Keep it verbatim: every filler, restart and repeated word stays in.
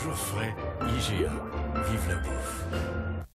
toujours frais. I G A, vive la bouffe.